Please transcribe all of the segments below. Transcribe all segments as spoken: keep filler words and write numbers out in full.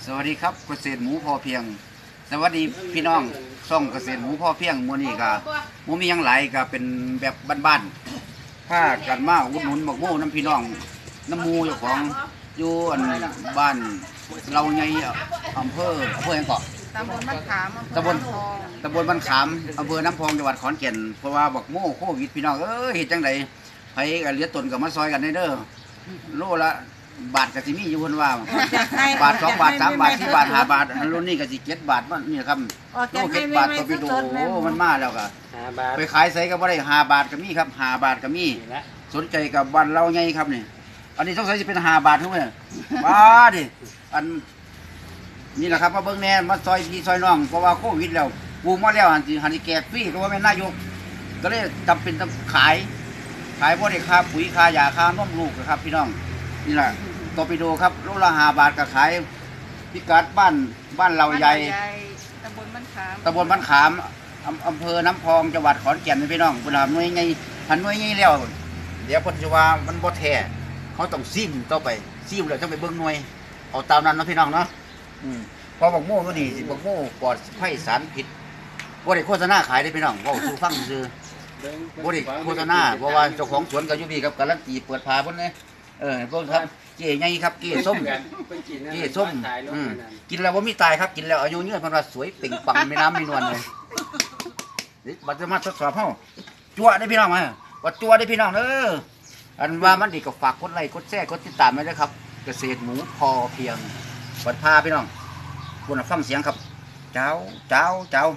สวัสดีครับเกษตรหมูพอเพียงสวัสดีพี่น้องช่องเกษตรหมูพอเพียงมื้อนี้ก็หมูมีหยังหลายก็เป็นแบบบ้านๆถ้ากันมาอุดหนุนบักโม่น้ำพี่น้องน้ำมูเจ้าของอยู่อันบ้านเราใหญ่อำเภออำเภอหยังเกาะตำบลบ้านขามตำบลตำบลบ้านขามอำเภอน้ำพองจังหวัดขอนแก่นเพราะว่าบักโม่โควิดพี่น้องเอ้ยเฮ็ดจังได๋ไผก็เหลือตนก็มาซอยกันเด้อโลละบาทก็สิมีอยู่เพิ่นว่าบาทสองบาทสามบาทสี่บาทห้าบาทรุ่นนี้ก็สิเจ็ดบาทมันนี่ครับโลเจ็ดบาทต่อกิโลโอ้มันมาแล้วก็ไปขายไสก็บ่ได้ห้าบาทก็มีครับห้าบาทก็มีสนใจกับบ้านเราใหญ่ครับนี่อันนี้สงสัยสิเป็นห้าบาททุกมื้อว้าดิอันนี่แหละครับมาเบิ่งแน่มาซอยพี่ซอยน้องเพราะว่าโควิดแล้วปลูกมาแล้วหันสิหันสิแจกฟรีก็ว่าแม่นนายกก็เลยจำเป็นต้องขายขายบ่ได้ค่าปุ๋ยค่ายาค่านมลูกครับพี่น้องนี่แหละตอร์ปิโดครับโลละห้าบาทก็ขายพิกัดบ้านบ้านเราใหญ่ตำบลบ้านขามตำบลบ้านขามอำเภอน้ำพองจังหวัดขอนแก่นพี่น้องเวลาหน่วยใหญ่พันหน่วยใหญ่แล้วเดี๋ยวเพิ่นสิว่ามันบ่แท้เขาต้องซิมต่อไปซิมแล้วต้องไปเบิ่งหน่วยเอาตามนั้นเนาะพี่น้องเนาะอืมพอบักโม่ก็นี่สิบักโม่ปลอดภัยสารพิษบ่ได้โฆษณาขายได้พี่น้องเว้าสู่ฟังซื่อบ่ได้โฆษณาเพราะว่าเจ้าของสวนก็อยู่นี่ครับการันตีเปิดพาเพิ่นเด้เออพวกครับเจ๊ใหญ่ครับเจ๊ส้มเจ๊ส้มอืมกินแล้วบ่มีตายครับกินแล้วอายุยืนเพิ่นว่าสวยเปล่งปลั่งมีน้ำมีนวลเลยนี่บัดจะมาทดสอบเฮาจั่วได้พี่น้องมาว่าจั่วได้พี่น้องเด้ออันว่ามันดีก็ฝากกดไลค์กดแชร์กดติดตามไว้ด้วยครับเกษตรหมูพอเพียงบัดพาพี่น้องคุณฟังเสียงครับเจ้าเจ้าเจ้า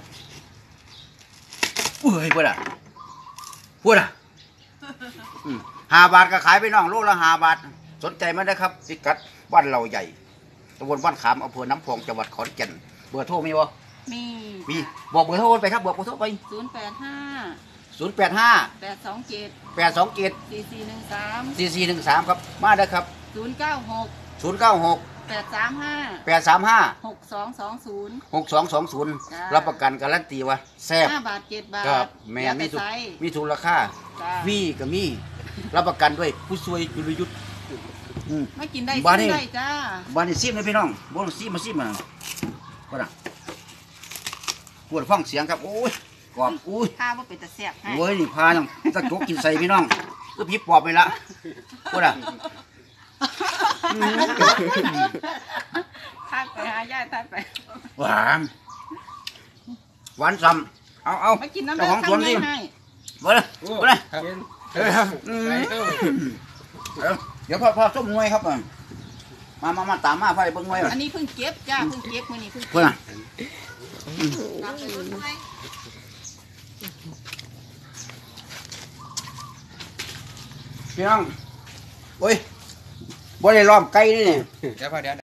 อุ้ยพูดอ่ะพูดอ่ะห้าบาทก็ขายไปน้องโลละห้าบาทสนใจไหมนะครับพิกัดบ้านเราใหญ่ตำบลบ้านขามอำเภอน้ำพองจังหวัดขอนแก่นเบอร์โทรมีบ่มีมีบอกเบอร์โทรไปครับบอกเบอร์โทรไปศูนย์แปดห้าศูนย์แปดห้าแปดสองเจ็ดแปดสองเจ็ดสี่สี่หนึ่งสามสี่สี่หนึ่งสามครับมาได้ครับศูนย์เก้าหกศูนย์เก้าหกแปดสามห้าแปดสามห้าหกสองสองศูนย์หกสองสองศูนย์รับประกันการันตีว่าแซ่บห้าบาทเจ็ดบาทครับแม่มีทุกมีทุกราคามีก็มีรับประกันด้วยผู้ช่วยจุลยุทธ์ไม่กินได้ซิมได้จ้าบ้านนี้ซิมเลยพี่น้องบ้านซิมมาซิมมาก็ได้ปวดฟังเสียงครับโอ้ยกรอบอุ้ยพาว่าเป็นตะแซ่บให้โอ้ยนี่พายังตะโจกกินใส่พี่น้องก็พิบปอบไปละก็ได้ทานไปหาย่าทานไปหวานหวานซ้ำเอาเอาไม่กินน้ำเจ้าของสวนสิมาเลยมาเลยเดี๋ยวพ่อพ่อส้มงวยครับมามามาตามมาไฟเบิ้งงวยอันนี้เพิ่งเก็บจ้าเพิ่งเก็บมือนี้เพิ่งเก็บพี่น้องโอ้ยบ่ได้ล้อมไก่นี่